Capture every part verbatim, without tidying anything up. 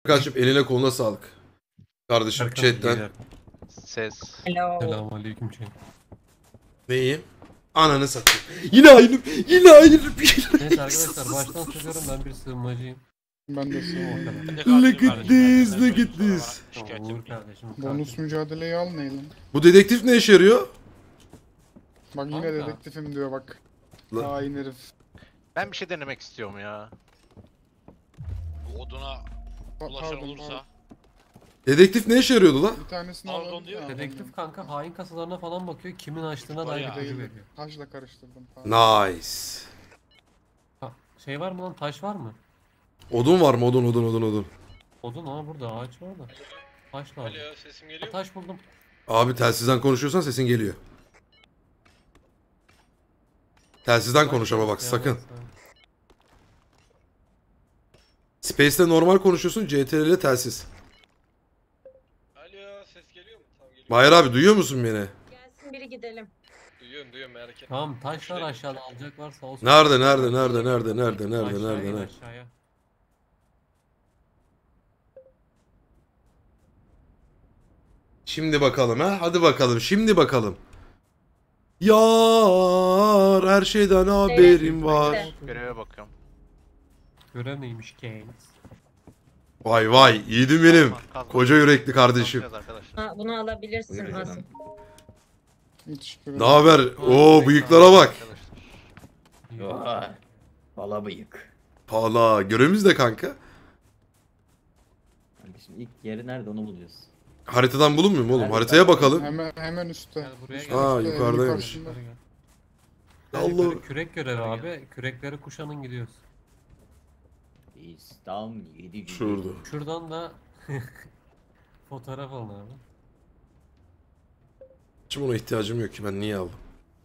Kaçıp eline koluna sağlık. Kardeşim Erkan chatten. geliyor. Ses. Hello. Selamünaleyküm şey. Neyim? Ananı satayım. Yine aynı. Yine aynı. Neyse arkadaşlar baştan söylüyorum, ben bir sığınmacıyım. Ben de sığınıyorum. Look at this, look at this. Uğur kardeşim. Bonus katil. mücadeleyi al neyle? Bu dedektif ne işe yarıyor? Bak yine Kanka. dedektifim diyor bak. La- Hain herif. Ben bir şey denemek istiyorum ya. Bu oduna Pa- ulaşan pardon, olursa pardon. Dedektif ne işe yarıyordu lan? Bir tanesini Pardon alalım. diyor. Ya, Dedektif kanka hain kasalarına falan bakıyor, kimin açtığına dair Oraya. ipucu Değil. veriyor. Taşla karıştırdım. Pardon. Nice. Ha, şey var mı lan, taş var mı? Odun var mı? Odun, odun, odun, odun. Odun ha, burada ağaç var da. Taş lazım. Alo, sesim Ha, geliyor mu? taş buldum. Abi telsizden konuşuyorsan sesin geliyor. Telsizden konuş ama bak Ya, sakın. varsa. Space'te normal konuşuyorsun, C T R L telsiz. Alo, ses geliyor mu? Tamam geliyor. Mahir abi duyuyor musun beni? Gelsin biri gidelim. Duyuyorum duyuyorum merak etme. Tamam, taş var Şuraya- aşağıda, alacak varsa olsun. Nerede, nerede, nerede, nerede, nerede, nerede, Aşağıya nerede, in, nerede? aşağıya. Şimdi bakalım ha. Hadi bakalım. Şimdi bakalım. Yar her şeyden haberim var. Göreve bakıyorum. Görev neymiş Keynes? Vay vay. Yiğidim benim. Kazma, kazma. Koca yürekli kardeşim. Kazacağız arkadaşlar. Ha, bunu alabilirsin Buyurun. Asım. Hiç Ne haber? Oo Direkt bıyıklara bak. Arkadaşlar. Vay. Bala bıyık. Pala. Görevimiz de kanka. Kardeşim ilk yeri nerede onu buluyoruz. Haritadan bulunmuyor mu oğlum? Nerede? Haritaya bakalım. Hemen hemen üstte. Gel buraya gel. Aa Üstte, yukarıdaymış. yukarısında. Yukarı gel. Gel Allah. yukarı, kürek görevi abi. Kürekleri kuşanın, gidiyoruz. İstam yedi gibi. Şurada. Şuradan da fotoğraf alın abi. Hiç buna ihtiyacım yok ki ben niye aldım?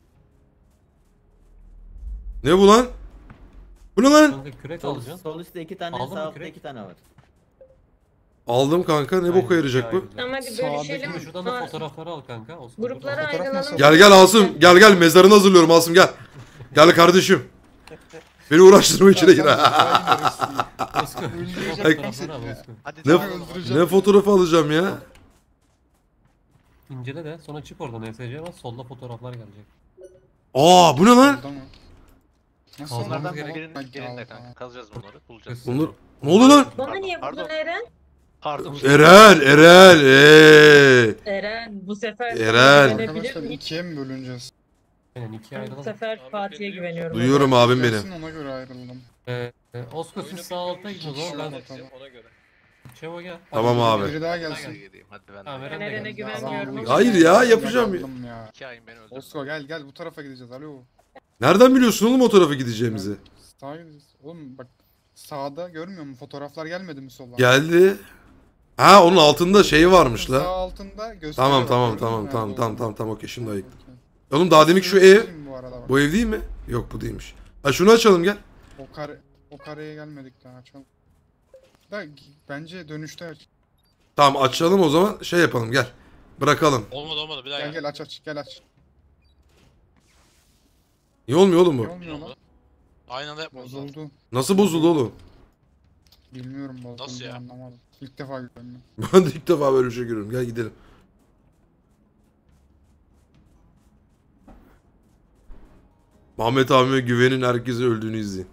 Ne bu lan? Bu ne lan? Kanka kürek Sol, alacaksın. sol üstte iki tane, Aldın mı sağ altta kürek? iki tane var. Aldım kanka. Ne boka yarayacak bu? Tamam hadi Sağdaki bölüşelim. mi? Şuradan da Ha, fotoğrafları al kanka. Osman, Gruplara burada. Fotoğraf ayrılalım. nasıl? Gel gel Asım. Gel gel mezarını hazırlıyorum Asım gel. Gel kardeşim. Beni uğraştırma içine gir. Osman, Öldürecek şuradan misin fotoğrafları al ya? Osman. Hadi Ne, tamam. öldüreceğim. ne fotoğrafı alacağım ya? İncele de sonra çık oradan, E S C'ye bas, solda fotoğraflar gelecek. Aa bu ne lan? Oldu mu? Nasıl Onlardan Onlardan oldu? gerek- birinin, Ay, birinde Allah. kanka. Kazacağız bunları. Bulacağız. Bunlar ne oldu lan? Bana niye Pardon. buldun Eren? Pardon. Eren, Eren, eee. Eren bu sefer sana Eren. güvenebilir Arkadaşlar miyim? ikiye mi bölüneceğiz? Aynen, ikiye Bu ayrılalım. sefer Fatih'e güveniyorum. Duyuyorum abim Gelsin, benim. ona göre ayrılalım. Ee, e, Osko siz Oyunu sağ alta bilmiyorum, gidin o iki zaman, kişi ben olmak istiyorum, ona göre. Çevo gel. Tamam abi. Biri daha Hadi gelsin. gideyim. Hadi ben Tamam, de. Eren Ben de Eren'e gel. güvenmiyorum. ama- Hayır ya, yapacağım ya. Aldım ya. İki ayın beni öldürdü. Osko gel gel bu tarafa gideceğiz alo. Nereden biliyorsun oğlum o tarafa gideceğimizi? Sağa gideceğiz. Oğlum bak sağda görmüyor musun? Fotoğraflar gelmedi mi soldan? Geldi. Ha onun altında şey varmış Sağ la. altında gösteriyor. Tamam bak, tamam gördün mü tamam nerede tamam tamam olduğunu? tamam tamam okey şimdi ayık. Okey. Oğlum daha demek şu ev. Bu, arada bak. Bu ev değil mi? Yok bu değilmiş. Ha şunu açalım gel. O kare o kareye gelmedik daha açalım. Da bence dönüşte aç. Tamam açalım o zaman şey yapalım gel. Bırakalım. Olmadı olmadı bir daha Gel gel. gel aç aç gel aç. Niye olmuyor oğlum Ne bu? olmuyor lan? Oldu. Aynı anda yapmamız lazım. Bozuldu. Nasıl bozuldu oğlum? Bilmiyorum bozuldu. Nasıl ya? Anlamadım. İlk defa gördüm. Ben de ilk defa böyle bir şey görüyorum. Gel gidelim. Mahmet abime güvenin herkese öldüğünü izleyin.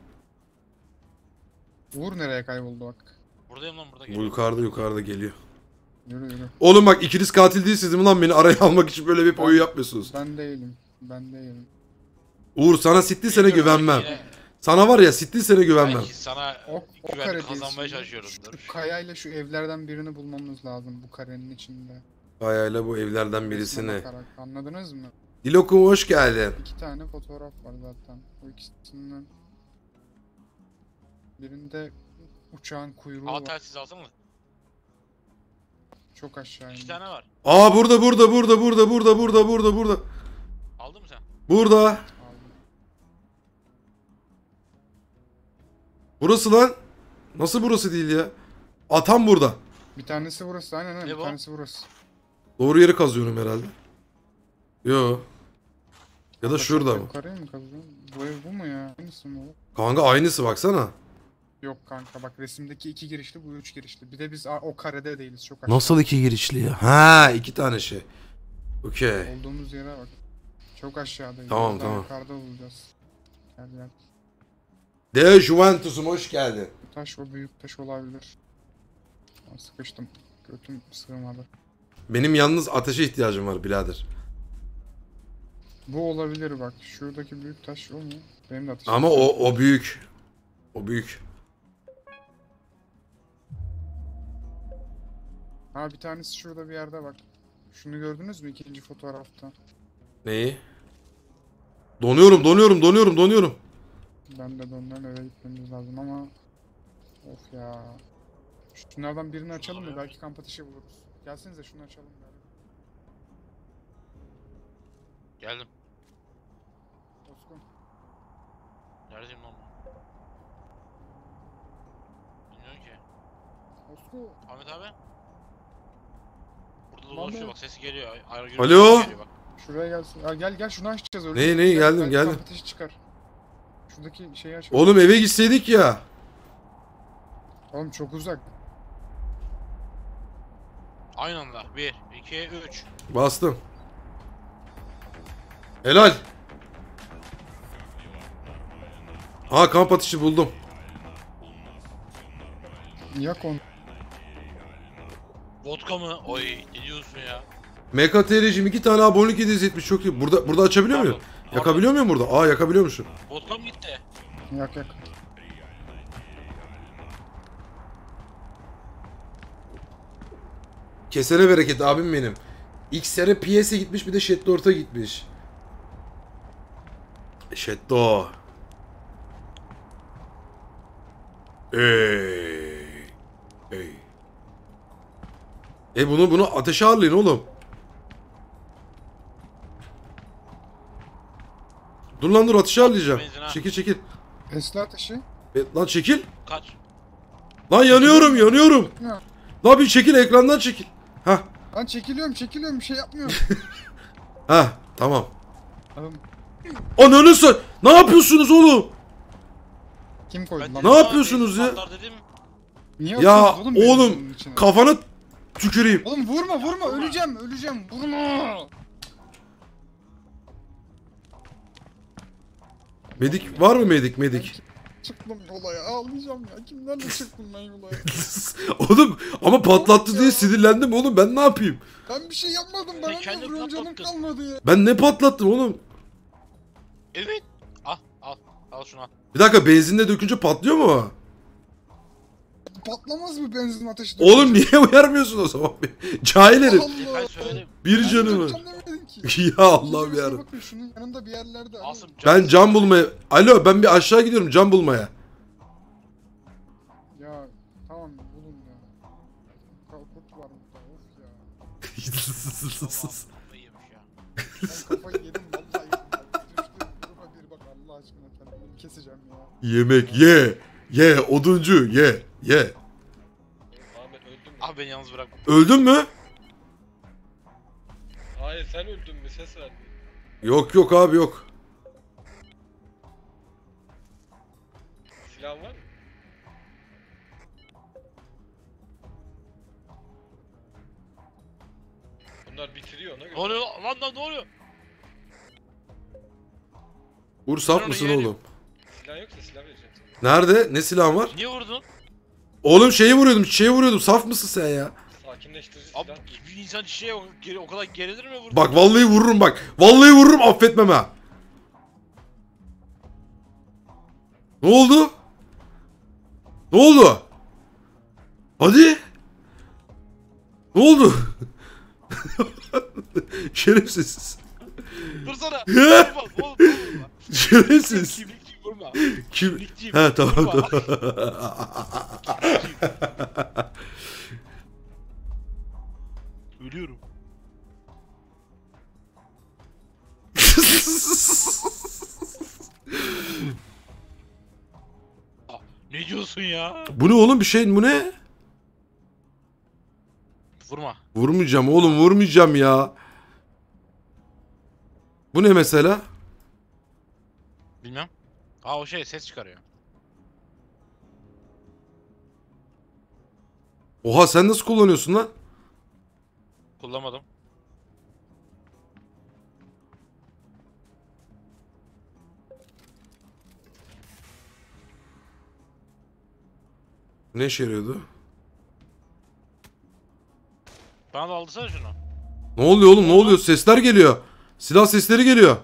Uğur nereye kayboldu bak. Buradayım lan burada Bu geliyor. yukarıda yukarıda geliyor. Yürü yürü. Oğlum bak ikiniz katil değilsiniz mi lan beni araya almak için böyle bir oyu yapmıyorsunuz. Ben değilim. Ben değilim. Uğur sana sitli sene Bilmiyorum, güvenmem. yine Sana var ya sitli sene güvenmem. Belki sana O, o güven kare kazanmaya değilsin. çalışıyorumdur. Şu kayayla şu evlerden birini bulmamız lazım bu karenin içinde. Ayağıyla bu evlerden Resme birisini. bakarak. Anladınız mı? Dilokum hoş geldin. İki tane fotoğraf var zaten. Bu ikisinden. Birinde uçağın kuyruğu Aa var. telsiz alsana mı? Çok aşağı İki indi. tane var. Aa burada burada burada burada burada burada burada burada. Aldın mı sen? Burada. Aldım. Burası lan. Nasıl burası değil ya? Atam burada. Bir tanesi burası aynen aynen Ne bir bu? tanesi burası. Doğru yeri kazıyorum herhalde. Yo. Ya da şurada mı? Yukarıya mı kazıyorsun? Bu ev bu mu ya? Aynısı mı o? Kanka aynısı baksana. Yok kanka bak resimdeki iki girişli, bu üç girişli. Bir de biz a- o karede değiliz, çok aşağı. Nasıl iki girişli ya? Ha, iki tane şey. Okey. Olduğumuz yere bak. Çok aşağıdayız. Tamam, Buradan tamam. Yukarıda olacağız. Gel gel. De Juventus'um hoş geldin. Bu taş o büyük taş olabilir. Aa, sıkıştım. Götüm sığmadı. Benim yalnız ateşe ihtiyacım var birader. Bu olabilir bak. Şuradaki büyük taş o mu? Benim de ateşim. Ama o o büyük. O büyük. Ha bir tanesi şurada bir yerde bak. Şunu gördünüz mü ikinci fotoğrafta? Neyi? Donuyorum, donuyorum, donuyorum, donuyorum. Ben de dönden eve gitmemiz lazım ama of ya. Şunlardan birini açalım mı? Belki kamp ateşi buluruz. Gelsenize şunu açalım. Bari. Geldim. Oskun. Neredeyim lan ben? Bilmiyorum ki. Oskun. Ahmet abi. Burada Lan dolaşıyor ben- bak sesi geliyor. Ay- ayrı Alo? geliyor, geliyor bak. Şuraya gelsin. Ha, gel gel şunu açacağız öyle. Neyi, neyi? Gel, Geldim, belki geldim. Kamp ateşi çıkar. Şuradaki şeyi açalım. Oğlum eve gitseydik ya. Oğlum çok uzak. Aynı anda. Bir, iki, üç. Bastım. Helal. Aa, kamp ateşi buldum. Yak onu. Vodka mı? Oy ne diyorsun ya? M K T R'cim iki tane abonelik hediyesi etmiş, çok iyi. Burada burada açabiliyor muyum? Pardon, pardon. Yakabiliyor muyum burada? Aa, yakabiliyormuşum. Vodka mı gitti? Yak yak. Kesene bereket abim benim. İlk sene P S'e gitmiş, bir de Shetdort'a gitmiş. Shetdo. Ey. Ey. E bunu bunu ateşe harlayın oğlum. Dur lan, dur ateşe harlayacağım. Benzin ha. Çekil çekil. Esla ateşi. E, lan çekil. Kaç? Lan yanıyorum yanıyorum. Ya. Lan bir çekil, ekrandan çekil. Hah. Lan çekiliyorum çekiliyorum bir şey yapmıyorum. Hah, tamam. Oğlum, Ananı sa- Ne yapıyorsunuz oğlum? kim koydu Ben lan? dedim Ne ama yapıyorsunuz benzin ya? patlar dedim. Niye Ya atıyorsunuz oğlum? oğlum, benzinin içine? Kafana tüküreyim. Oğlum vurma vurma öleceğim öleceğim vurma. Medik var mı medik medik? Çıktım olaya ağlayacağım ya. Kimlerle çıktım ben olaya? Oğlum ama patlattı diye sinirlendim oğlum, ben ne yapayım? Ben bir şey yapmadım bana ne kendin vuruyorsun canım patlattın. kalmadı ya. Ben ne patlattım oğlum? Evet. Al al. Al şunu al. Bir dakika, benzinle dökünce patlıyor mu o? Patlamaz mı benzin ateşi? Oğlum niye uyarmıyorsun o zaman? Cahil herif. Allah. Ben söyledim. Bir Ben canı var. dökeceğim demedim ki. Ya Allah'ım Şurasına yarabbim. bakın şunun yanında bir yerlerde. hani- Asım Ben cam bulmaya... Alo, ben bir aşağı gidiyorum cam bulmaya. Ya tamam bulun ya. Kurt var burada of ya. Kafayı yemiş ya. Ben kafayı yedim vallahi yedim. Bak, düştüm duruma bir bak Allah aşkına kendimi keseceğim ya. Yemek ye. Ye oduncu ye. Ye. Ahmet öldün mü? Abi beni yalnız bırakma. Öldün mü? Hayır sen öldün mü? Ses ver. Yok yok abi yok. Silah var mı? Bunlar bitiriyor ona göre. Ne oluyor lan lan ne oluyor? Uğur saf onu mısın yerim. oğlum? Silah yoksa silah vereceğim sana. Nerede? Ne silahın var? Niye vurdun? Oğlum şeyi vuruyordum, çiçeği vuruyordum. Saf mısın sen ya? Sakinleştirici silah. Abi bir insan çiçeğe o, geri, o kadar gerilir mi vurdu? Bak vallahi vururum bak. Vallahi vururum, affetmem ha. Ne oldu? Ne oldu? Hadi. Ne oldu? Şerefsiz. Dursana. Ya. Vurma, oğlum, vurma. Şerefsiz. Kimlikçiyim vurma. Kim? Kimlikçiyim. Ha tamam vurma. tamam. Ölüyorum. Aa, ne diyorsun ya? Bu ne oğlum, bir şey bu ne? Vurma. Vurmayacağım oğlum, vurmayacağım ya. Bu ne mesela? Bilmem. Aa o şey ses çıkarıyor. Oha sen nasıl kullanıyorsun lan? Kullanmadım. Ne işe yarıyordu? Bana da aldırsana şunu. Ne oluyor oğlum ne oluyor? Sesler geliyor. Silah sesleri geliyor.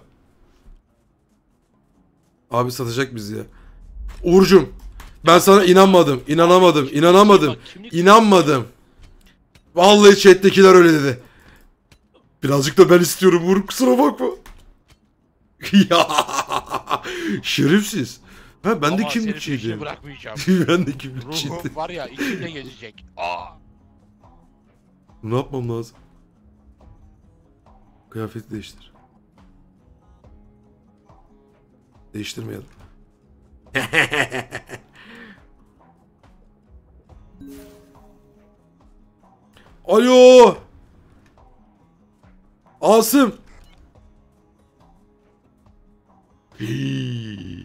Abi satacak bizi ya. Uğurcum. Ben sana inanmadım. İnanamadım. İnanamadım. İnanmadım. Vallahi chat'tekiler öyle dedi. Birazcık da ben istiyorum Uğur. Kusura bakma. Ya. Şerefsiz. Ha ben de Ama kimlikçiydim. seni bir bırakmayacağım. Ben de kimlikçiydim. Ruhum var ya içimde gezecek. Aa. Ne yapmam lazım? Kıyafeti değiştir. Değiştirmeyelim. Alo. Asım. Hii.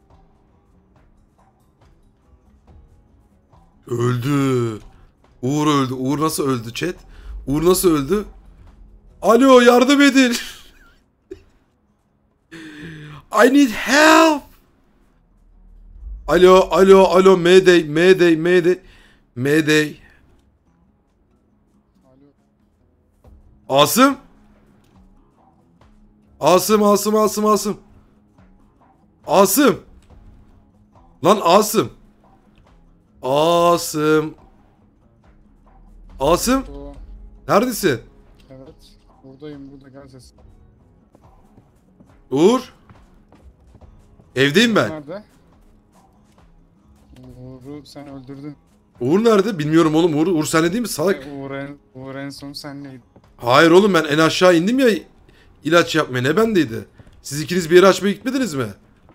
Öldü. Uğur öldü. Uğur nasıl öldü chat? Uğur nasıl öldü? Alo yardım edin. I need help. Alo alo alo Mayday Mayday Mayday Mayday. Alo. Asım. Asım Asım Asım Asım. Asım. Lan Asım. Asım. Asım. O, Neredesin? evet. Buradayım burada gel ses. Uğur. Evdeyim ben. Nerede? Uğur'u sen öldürdün. Uğur nerede? Bilmiyorum oğlum. Uğur, Uğur sende değil mi? Salak. E, Uğur en, Uğur en son senleydi. Hayır oğlum ben en aşağı indim ya ilaç yapmaya. Ne bendeydi? Siz ikiniz bir yere açmaya gitmediniz mi?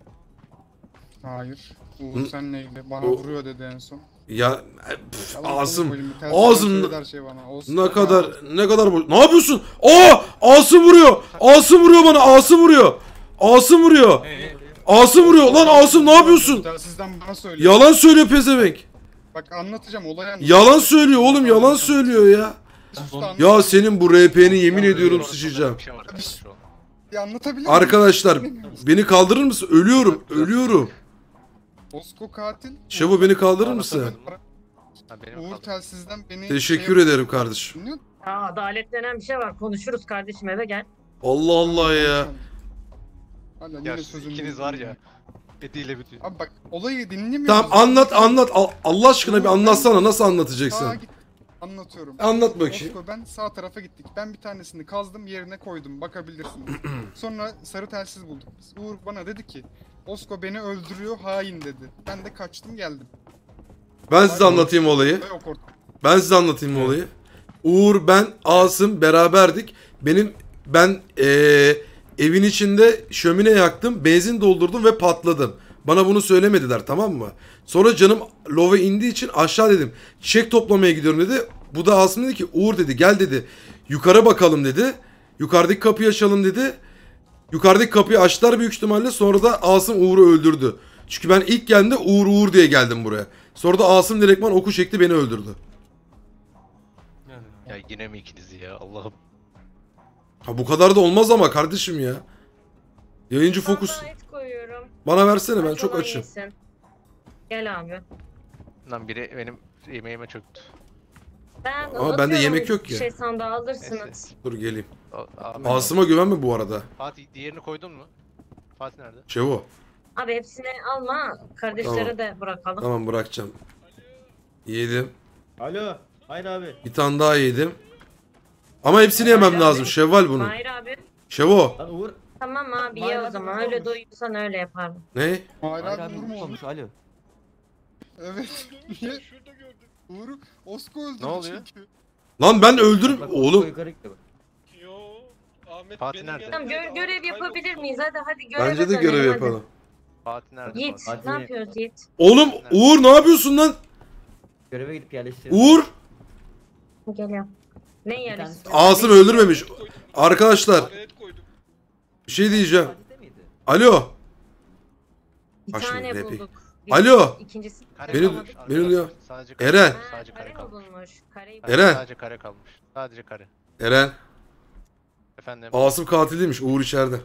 Hayır. Uğur Hı. senleydi. Bana O- vuruyor dedi en son. Ya pf, Yalan Asım. konuşmayın, bir ters Ağzın- söyledi her şey bana. Olsun. Ne kadar ne kadar bu. Ne yapıyorsun? Aa! Asım vuruyor. Asım vuruyor bana. Asım vuruyor. Asım vuruyor. Asım vuruyor. Lan Asım ne yapıyorsun? Telsizden bana söylüyor. Yalan söylüyor pezevenk. Bak anlatacağım olayı anlatacağım. Yalan söylüyor oğlum. Yalan söylüyor ya. Sus da Ya anlatacağım. senin bu R P'ni yemin ediyorum sıçacağım. Bir şey var şu an. Bir anlatabilir miyim? Arkadaşlar beni kaldırır mısın? Ölüyorum. Ölüyorum. Osko katil. Şevo beni kaldırır mısın? Ha, benim Uğur kaldı. telsizden beni... Teşekkür şey- ederim kardeşim. Dinliyor musun? Aa, adalet denen bir şey var. Konuşuruz kardeşim, eve gel. Allah Allah ya. Hala yine Ya siz sözümü ikiniz var dinliyor. ya. Ediyle bitiyor. Abi bak olayı dinlemiyoruz. Tamam anlat anlat. Al- Allah aşkına bir anlatsana. Nasıl Sağa anlatacaksın? git. Anlatıyorum. Anlat bakayım. Osko ben sağ tarafa gittik. Ben bir tanesini kazdım yerine koydum. Bakabilirsiniz. Sonra sarı telsiz bulduk biz. Uğur bana dedi ki Osko beni öldürüyor hain dedi. Ben de kaçtım geldim. Ben size anlatayım olayı. Ve yok ortada. Ben size anlatayım olayı. Uğur, ben, Asım beraberdik. Benim ben eee, evin içinde şömine yaktım, benzin doldurdum ve patladım. Bana bunu söylemediler, tamam mı? Sonra canım love indiği için aşağı dedim. Çiçek toplamaya gidiyorum dedi. Bu da Asım dedi ki Uğur dedi gel dedi. Yukarı bakalım dedi. Yukarıdaki kapıyı açalım dedi. Yukarıdaki kapıyı açtılar büyük ihtimalle. Sonra da Asım Uğur'u öldürdü. Çünkü ben ilk geldiğimde Uğur Uğur diye geldim buraya. Sonra da Asım direktman oku çekti beni öldürdü. Yani. Ya yine mi ikiniz ya Allah'ım. Ha bu kadar da olmaz ama kardeşim ya. Yayıncı fokus. Sandığa et koyuyorum. Bana versene ben Aç çok olan açım. yesin. Gel abi. Lan biri benim yemeğime çöktü. Ben Ama bende atıyorum, yemek yok ya. Şey sandığa alırsınız. Neyse. Dur geleyim. A- Ahmet, Asım'a güvenme bu arada. Fatih diğerini koydun mu? Fatih nerede? Çevo. Abi hepsini alma. Kardeşlere Tamam. de bırakalım. Tamam bırakacağım. Yedim. Alo. Hayır abi. Bir tane daha yedim. Ama hepsini yemem lazım. Şevval bunu. Hayır abi. Şevo. Lan Uğur. Tamam abi ye Hayır o abi, zaman. olmuş. Öyle doyuyorsan öyle yaparım. Ne? Hayır Hayır abi abi Uğur mu oldu? olmuş. Alo. Evet. Niye? Uğur'u Osko öldürdü Ne oluyor? çünkü. Lan ben öldürüm. Bak, Oğlum. yukarı gitti bak. Yo. Ahmet Fatih benim nerede? yanımda Tamam gö- görev kayboldu. yapabilir miyiz? Hadi hadi göreve Bence de dönelim, görev hadi. yapalım. Fatih nerede? Yiğit Fatih? ne Hadi. yapıyoruz Yiğit? Oğlum Uğur ne yapıyorsun lan? Göreve gidip yerleştirelim. Uğur. Geliyorum. Ne Bir yarısı? tanesi- Asım öldürmemiş. Arkadaşlar Oraya et koydum. bir şey diyeceğim. Fatih'te miydi? Alo. Bir Bak şimdi tane repi. bulduk. Bir- Alo. İkincisi Kare Beni- kalmış beni arkadaşlar. duyuyor. Sadece kare, Eren. Ha, sadece kare kare mi kalmış. bulmuş? Kareyi Hayır, Eren. Sadece kare kalmış. Sadece kare. Eren. Efendim. Asım katil değilmiş. Uğur içeride.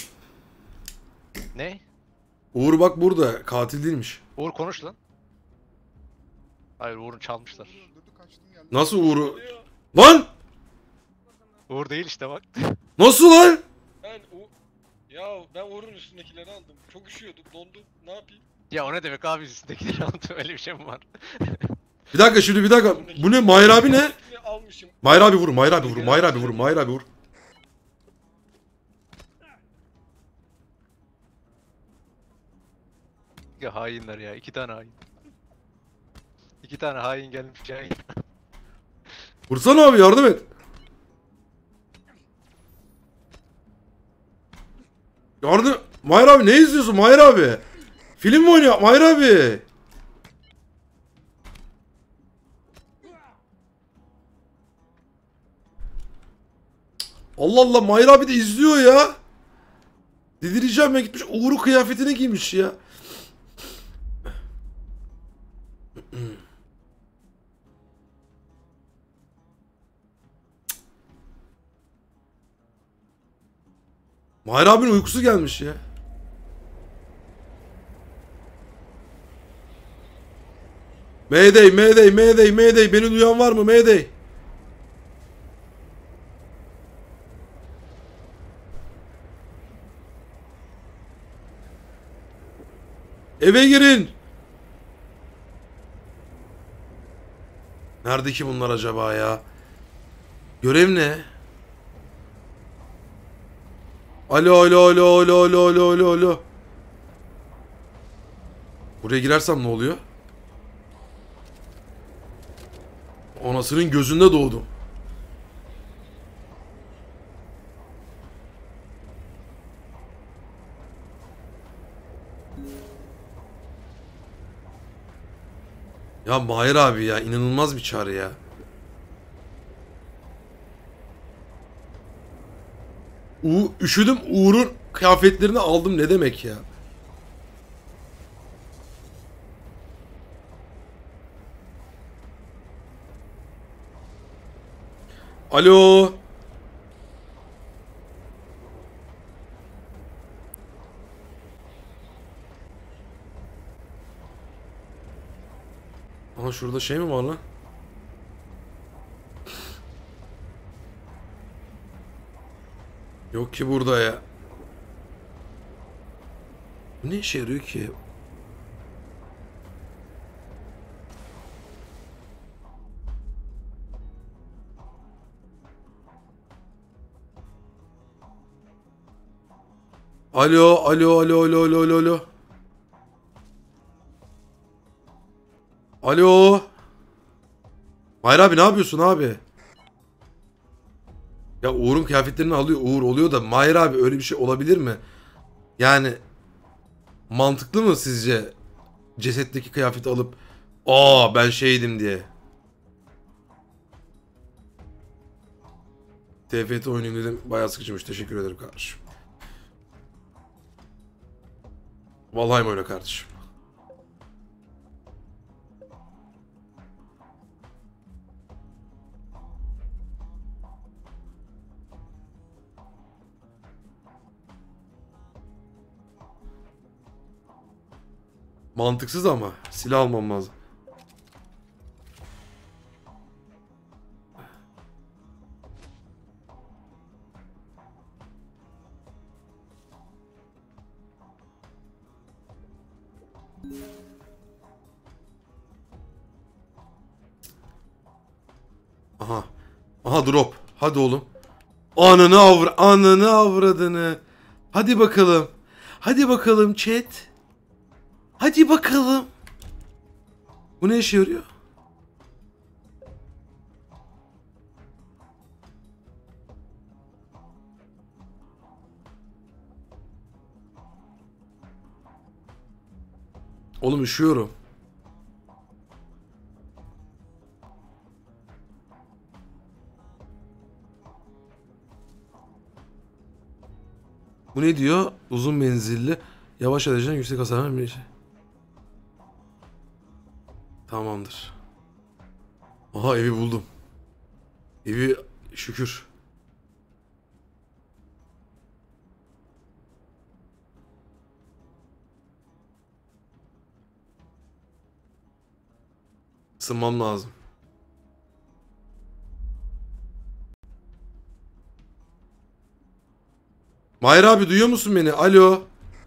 Ne? Uğur bak burada. Katil değilmiş. Uğur konuş lan. Hayır, Uğur'u çalmışlar. Uğur öldürdü kaçtım geldim. Nasıl Uğur'u? Lan! Uğur değil işte bak. Nasıl lan? Ben o... Ya ben Uğur'un üstündekileri aldım. Çok üşüyordum, dondum. Ne yapayım? Ya o ne demek abi, üstündekileri aldım, öyle bir şey mi var? Bir dakika şimdi bir dakika. Bu ne? Mahir abi ne? Ne almışım. Mahir abi vur. Mahir abi vur. Mahir abi vur. Mahir abi vur. Ya hainler ya, iki tane hain. İki tane hain gelmiş hain. Vursana abi yardım et. Yardım. Mahir abi ne izliyorsun Mahir abi? Film mi oynuyor Mahir abi? Allah Allah Mahir abi de izliyor ya. Delireceğim ya, gitmiş Uğur'un kıyafetini giymiş ya. Mahir abinin uykusu gelmiş ya. Mayday, Mayday, Mayday, Mayday. Beni duyan var mı? Mayday. Eve girin. Nerede ki bunlar acaba ya? Görev ne? Alo alo alo alo alo alo alo alo. Buraya girersem ne oluyor? Anasının gözünde doğdum. Ya Mahir abi ya, inanılmaz bir çağrı ya. U üşüdüm, Uğur'un kıyafetlerini aldım, ne demek ya? Alo. Aha şurada şey mi var lan? Yok ki burada ya. Bu ne işe yarıyor ki? Alo, alo, alo, alo, alo, alo, alo. Alo. Hayır abi ne yapıyorsun abi? Ya Uğur'un kıyafetlerini alıyor. Uğur oluyor da Mahir abi öyle bir şey olabilir mi? Yani mantıklı mı sizce cesetteki kıyafeti alıp aa ben şeydim diye. T F T oynayayım dedim. Bayağı sıkıcıymış. Teşekkür ederim kardeşim. Vallahi mi öyle kardeşim? Mantıksız ama silah almam lazım. Aha. Aha drop. Hadi oğlum. Ananı avra ananı avradını. Hadi bakalım. Hadi bakalım chat. Hadi bakalım. Bu ne işe yarıyor? Oğlum üşüyorum. Bu ne diyor? Uzun menzilli, yavaş ateşten yüksek hasar veren bir şey. Tamamdır. Aha evi buldum. Evi şükür. Isınmam lazım. Mahir abi duyuyor musun beni? Alo.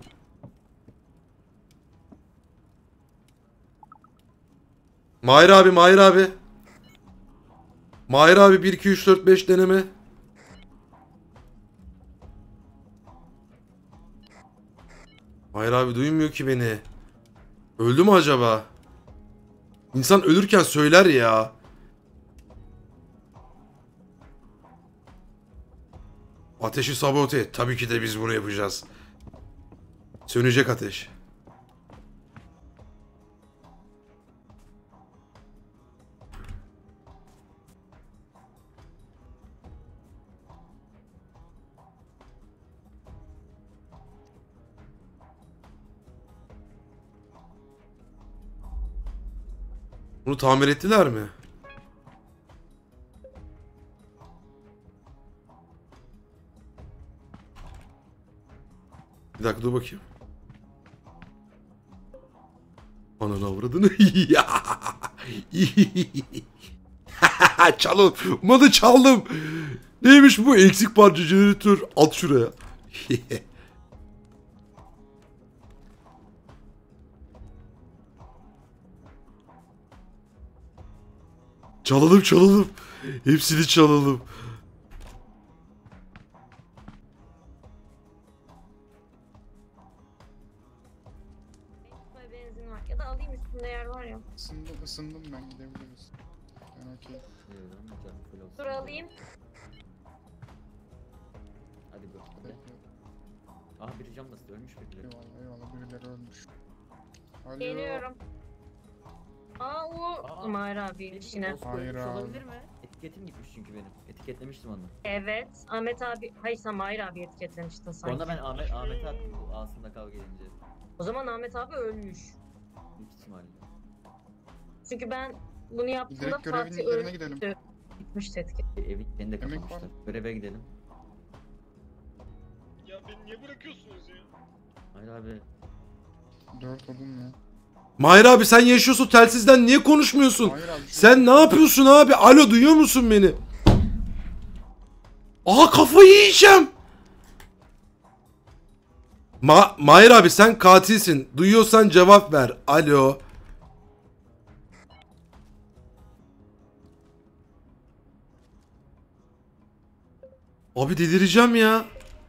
Mahir abi, Mahir abi. Mahir abi bir iki üç dört beş deneme. Mahir abi duymuyor ki beni. Öldü mü acaba? İnsan ölürken söyler ya. Ateşi sabote et. Tabii ki de biz bunu yapacağız. Sönecek ateş. Bunu tamir ettiler mi? Bir dakika dur bakayım. Ananı avradını. Çalın. Umadı çaldım. Neymiş bu? Eksik parça jeneratör. At şuraya. Çalalım çalalım. Hepsini çalalım. Benim benzin var. Ya da alayım üstünde yer var ya. Isındım, ısındım ben gidebiliriz. Ben okey. Dur alayım. Hadi bu. Hadi. Aha biri cam bastı ölmüş birileri. Eyvallah eyvallah birileri ölmüş. Alo. Geliyorum. Aa o. Aa. Mahir abi işine. Oscar Hayır ölmüş abi. olabilir mi? Etiketim gitmiş çünkü benim. Etiketlemiştim onu. Evet. Ahmet abi. Hayır sen Mahir abi etiketlemiştin sanki. Sonra ben Ahmet Ahmet'e attım bu ağzında kavga edince. O zaman Ahmet abi ölmüş. Büyük ihtimalle. Çünkü ben bunu yaptığımda Direkt görevin Fatih yerine ölmüştü. gidelim. Gitmişti etiket. E, Evin kendi de Yemek kapamışlar. var. Göreve gidelim. Ya beni niye bırakıyorsunuz ya? Hayır abi. Dört odun ya. Mahir abi sen yaşıyorsun telsizden niye konuşmuyorsun? Hayır abi. şu- Sen ne yapıyorsun abi? Alo duyuyor musun beni? Aha kafayı yiyeceğim. Ma Mahir abi sen katilsin. Duyuyorsan cevap ver. Alo. Abi delireceğim ya.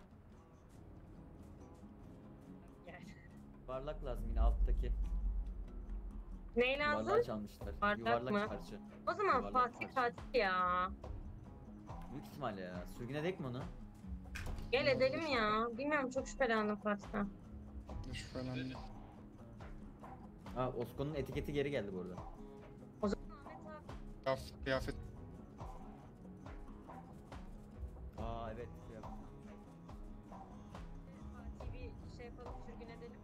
Yuvarlak lazım yine alttaki. Ne Yuvarlağı lazım? çalmışlar. Bardak Yuvarlak mı? parça. O zaman Yuvarlak Fatih parça. katil ya. Büyük ihtimalle ya. Sürgün edek mi onu? Gel edelim ya. Bilmiyorum çok şüphelendim Fatih'ten. Şüphelendim. Ha Osko'nun etiketi geri geldi bu arada. O zaman Ahmet abi. Kıyaf- Kıyafet. Aa evet. Ya. Fatih'i bir şey yapalım sürgün edelim.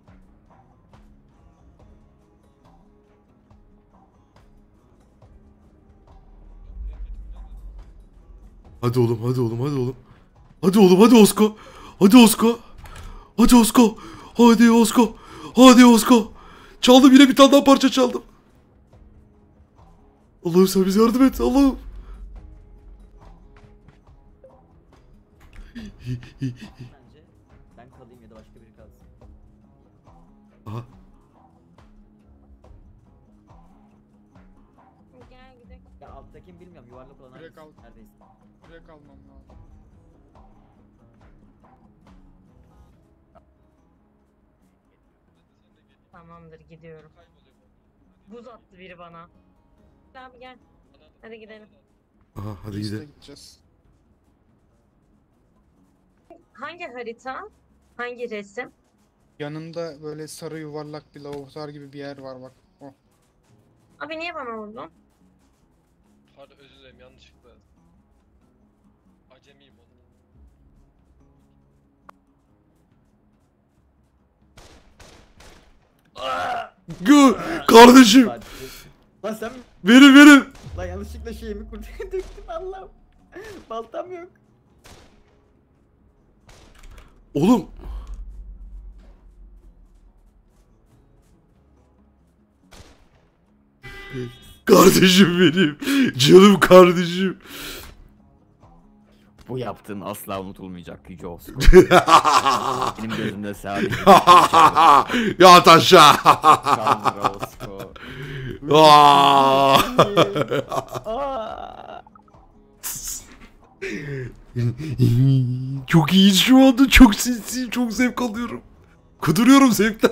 Hadi oğlum hadi oğlum hadi oğlum. Hadi oğlum hadi Osko. Hadi Osko. Hadi Osko. Hadi Osko. Hadi Osko. Çaldım yine bir tane daha parça çaldım. Allah'ım sen bize yardım et Allah'ım. Bence ben kalayım ya da başka biri kalsın. Aha. Gel gidelim. Ya alttakini bilmiyorum yuvarlak olan Direkt hangisi? al. Neredeyse. Direkt almam lazım. Tamamdır gidiyorum. Kayboluyor bu. Buz attı biri bana. Gel abi gel. Bana da- Hadi gidelim. Aha hadi Biz de gidelim. gideceğiz. Hangi harita? Hangi resim? Yanında böyle sarı yuvarlak bir laboratuvar gibi bir yer var bak. O. Abi niye bana vurdun? Pardon özür dilerim yanlışlıkla. Acemiyim ondan. Gü kardeşim. Hadi. Lan sen Verin verin. lan yanlışlıkla şeyimi kurtaya döktüm Allah'ım. Baltam yok. Oğlum. Kardeşim benim. Canım kardeşim. Bu yaptığın asla unutulmayacak Yüce Osko. Benim gözümde sadece Ya taşa. kaldır Osko. Aa! Aa! Çok iyi şu anda. Çok sinsi, çok zevk alıyorum. Kuduruyorum zevkten.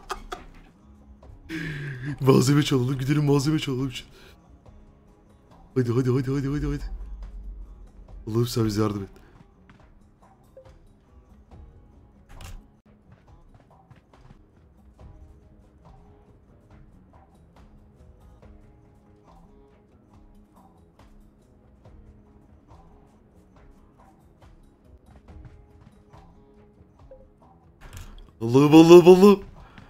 Malzeme çalalım, gidelim malzeme çalalım. Hadi hadi hadi hadi hadi hadi. Allah'ım sen bize yardım et. Allah'ım Allah'ım Allah'ım.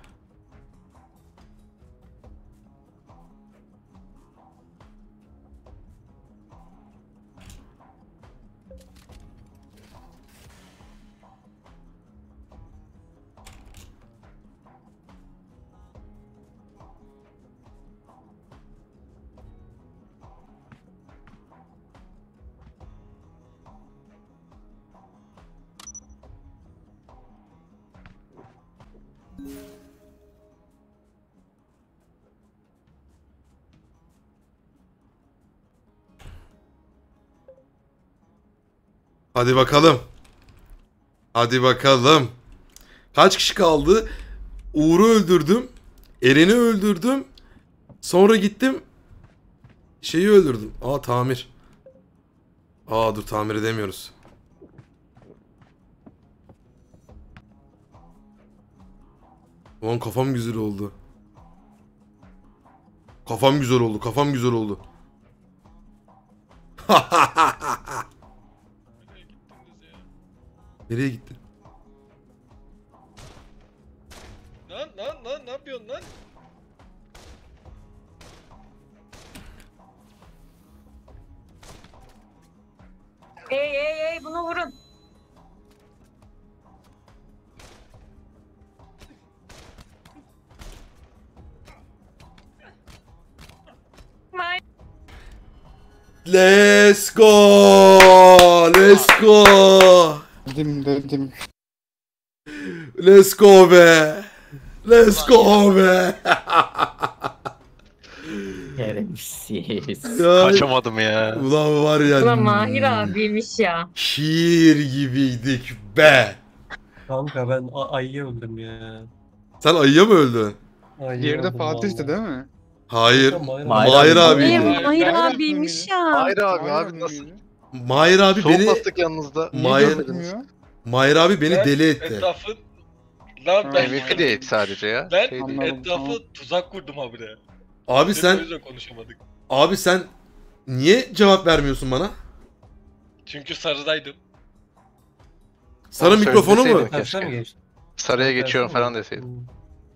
Hadi bakalım. Hadi bakalım. Kaç kişi kaldı? Uğur'u öldürdüm. Eren'i öldürdüm. Sonra gittim. Şeyi öldürdüm. Aa tamir. Aa dur tamir edemiyoruz. Ulan kafam güzel oldu. Kafam güzel oldu. Kafam güzel oldu. Nereye Nereye gittiniz ya? gittin? Lan lan lan ne yapıyorsun lan? Ey ey ey bunu vurun. Vay. Let's go! Let's go! Dedim dedim. Let's go be! Let's go be! Şerefsiz. Ya, Kaçamadım ya. ulan var ya. Ulan Mahir abiymiş ya. Şiir gibiydik be! Kanka ben a- ayıyı öldüm ya. Sen ayıya mı öldün? Ayıyı Diğeri de öldüm Fatih'ti vallahi. değil mi? Hayır. Mahir Mahir Mahir abi. abiydi. Benim Mahir Mahir abiymiş miydi? ya. Hayır abi Mahir abi abi nasıl? miydi? Mahir abi Soğuk beni bastık yanınızda. Niye Mahir- gözükmüyor? Mahir abi beni Ben deli etti. Etrafı... Lan Ha, ben... M V P değil sadece ya. Ben Şey değil. Anladım, etrafı tamam. tuzak kurdum habire. Abi O sen yüzden konuşamadık. abi sen niye cevap vermiyorsun bana? Çünkü sarıdaydım. Sarı Onu mikrofonu mu? söyleseydin. Terse mi Keşke. geçti? Sarıya Terse geçiyorum mi falan geçti? deseydin. Hmm.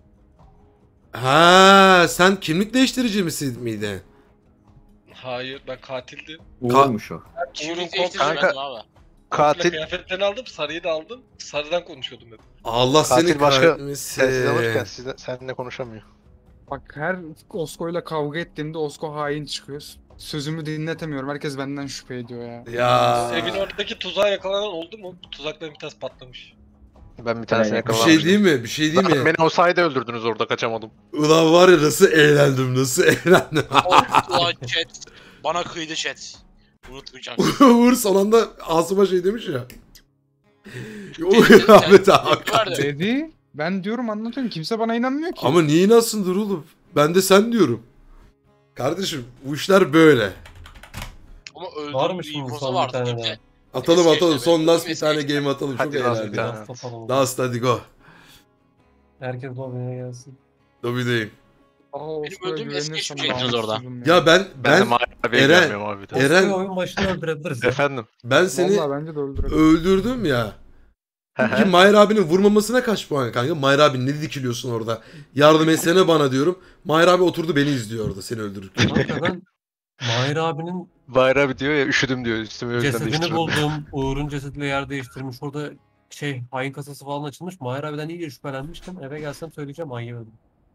Ha, sen kimlik değiştirici misin miydin? Hayır ben katildim. Uğurmuş o. Uğur'un Kimlik komple, değiştirici Kanka- bendim abi. komple Katil kıyafetlerini aldım, sarıyı da aldım. Sarıdan konuşuyordum dedim. Allah Katil seni başka- kahretmesin. telsiz alırken sizle, seninle konuşamıyor. Bak her Osko'yla kavga ettiğimde Osko hain çıkıyor. Sözümü dinletemiyorum. Herkes benden şüphe ediyor ya. Ya Evin oradaki tuzağa yakalanan oldu mu? Tuzakların bir tanesi patlamış. Ben bir tanesini Bir bir şey yakalamıştım. değil mi? Bir şey değil Zaten mi? beni o sayede öldürdünüz orada kaçamadım. Ulan var ya nasıl eğlendim, nasıl eğlendim. Ulan chat. Bana kıydı chat. Unutmayacağım. Uğur son anda Asım'a şey demiş ya. Dedi, Ahmet sen- abi. vardı. Dedi. Ben diyorum anlatıyorum. Kimse bana inanmıyor ki. Ama niye inansın dur oğlum? Ben de sen diyorum. Kardeşim bu işler böyle. Ama öldürdüğüm Varmış bir şimdi infosu son bir vardı tane kimse. daha. Atalım Eski atalım. işte Son be, last bir eski tane işte. game atalım. Çok Hadi last bir eğlendik. tane. Last atalım. Last hadi go. Herkes lobby'ye gelsin. Lobby'deyim. Aa, Benim Osko'ya öldüğüm eski güvenirsem şüpheliniz orada. namussuzum Ya ben Ben, de ben Mahir abiye Eren- gelmiyorum abi. de. Eren- Eren... oyun başında öldürebiliriz. ya. Efendim. ben seni Vallahi bence de öldürelim. öldürdüm ya. Peki Mahir abinin vurmamasına kaç puan kanka? Mahir abi ne dikiliyorsun orada? Yardım etsene bana diyorum. Mahir abi oturdu beni izliyor orada seni öldürürken. Kanka ben Mahir abinin Bayrağı abi diyor ya üşüdüm diyor üstüme o yüzden cesedini değiştirdim. buldum. Uğur'un cesediyle yer değiştirmiş. Orada şey hain kasası falan açılmış. Mahir abiden iyice şüphelenmiştim. Eve gelsem söyleyeceğim ayı öldüm.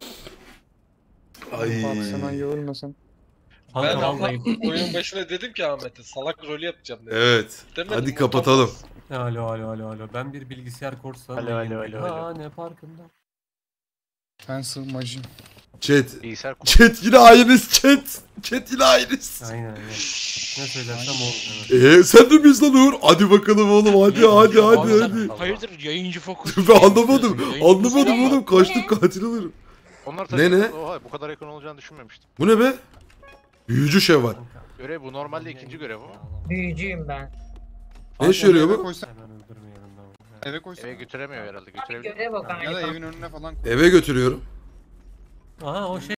Ay. Bak sen ayı ölmesen. Kanka Ben ama vallahi. oyun başına dedim ki Ahmet'e salak rolü yapacağım dedim. Evet. Demedim, Hadi o kapatalım. tapmaz. Alo alo alo alo. Ben bir bilgisayar korsanıyım. Alo, alo, alo, alo. Ha ne farkında. Ben sığmacıyım. Chat. Bilgisayar kur- Chat yine aynıs chat. Chat yine aynıs. Aynen aynen. Ne söylersem o. Evet. Eee sen de miyiz lan Uğur? Hadi bakalım oğlum hadi hadi hadi hadi. Hayırdır yayıncı fokus. Ben anlamadım. Yayıncı Anlamadım fokus. oğlum. Kaçtık katil alırım. Onlar Ne, tabii ne? Oha, bu kadar yakın olacağını düşünmemiştim. Bu ne be? Büyücü şey var. Kanka, Görev bu normalde ikinci görev ama. Büyücüyüm ben. Ne işe yarıyor Eve bu? koysan, hemen öldürmeyelim tamam. eve koysan. Eve götüremiyor herhalde Abi götürebiliyor. görev o Ya da galiba. evin önüne falan koy. Eve götürüyorum. Aha o şey